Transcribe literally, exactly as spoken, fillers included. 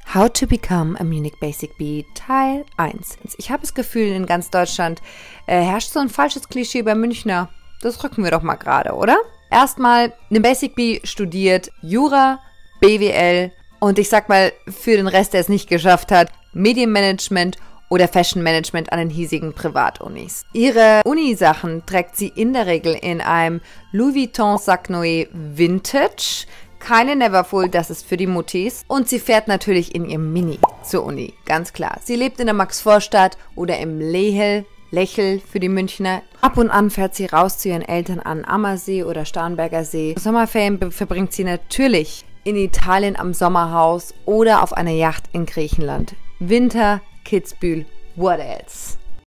How to Become a Munich Basic Bee Teil eins. Ich habe das Gefühl, in ganz Deutschland äh, herrscht so ein falsches Klischee über Münchner. Das rücken wir doch mal gerade, oder? Erstmal, eine Basic Bee studiert Jura, B W L und ich sag mal, für den Rest, der es nicht geschafft hat, Medienmanagement oder Fashion Management an den hiesigen Privatunis. Ihre Unisachen trägt sie in der Regel in einem Louis Vuitton Sac Noir Vintage. Keine Neverfull, das ist für die Muttis. Und sie fährt natürlich in ihrem Mini zur Uni, ganz klar. Sie lebt in der Maxvorstadt oder im Lehel, Lächel für die Münchner. Ab und an fährt sie raus zu ihren Eltern an Ammersee oder Starnberger See. Sommerferien verbringt sie natürlich in Italien am Sommerhaus oder auf einer Yacht in Griechenland. Winter, Kitzbühel, what else?